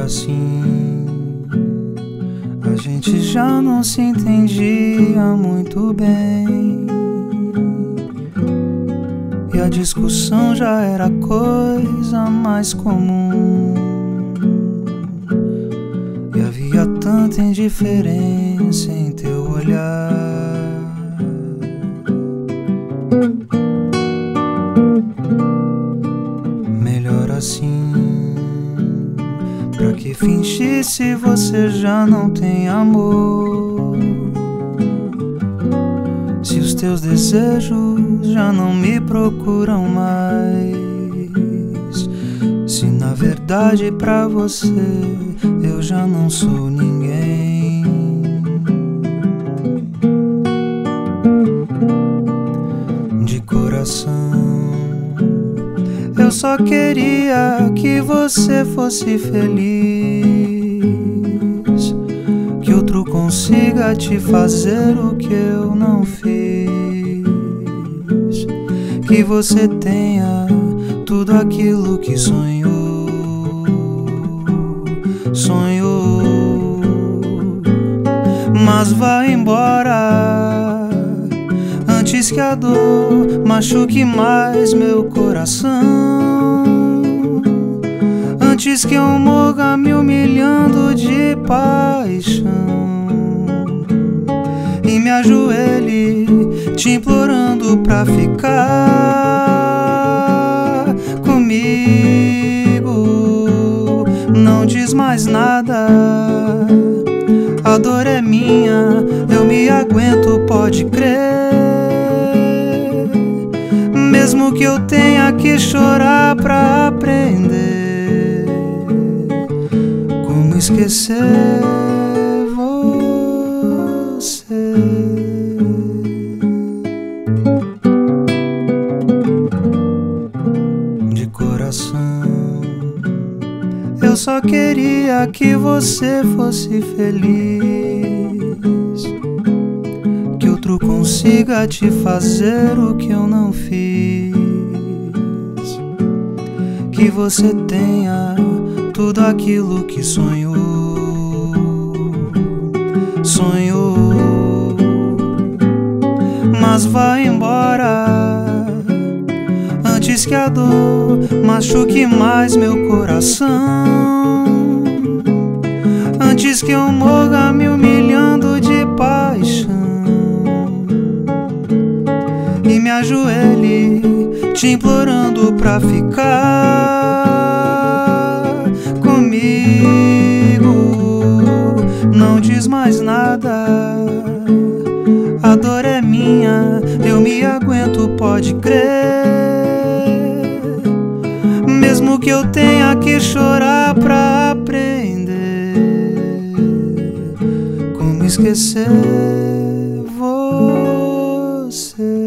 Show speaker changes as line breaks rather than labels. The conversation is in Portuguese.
assim. A gente já não se entendia muito bem, e a discussão já era coisa mais comum. E havia tanta indiferença em teu olhar. Melhor assim, pra que fingir se você já não tem amor? Se os teus desejos já não me procuram mais, se na verdade pra você eu já não sou ninguém. De coração, eu só queria que você fosse feliz, que outro consiga te fazer o que eu não fiz, que você tenha tudo aquilo que sonhou. Mas vá embora antes que a dor machuque mais meu coração, antes que eu morra me humilhando de paixão e me ajoelhe te implorando pra ficar comigo. Não diz mais nada, a dor é minha, eu me aguento, pode crer. Mesmo que eu tenha que chorar pra aprender como esquecer você. De coração, eu só queria que você fosse feliz, que outro consiga te fazer o que eu não fiz, que você tenha tudo aquilo que sonhou. Mas vá embora antes que a dor machuque mais meu coração, antes que eu morra me humilhando de paixão e me ajoelhe te implorando pra ficar comigo. Não diz mais nada, a dor é minha, eu me aguento, pode crer. Mesmo que eu tenha que chorar pra aprender como esquecer você.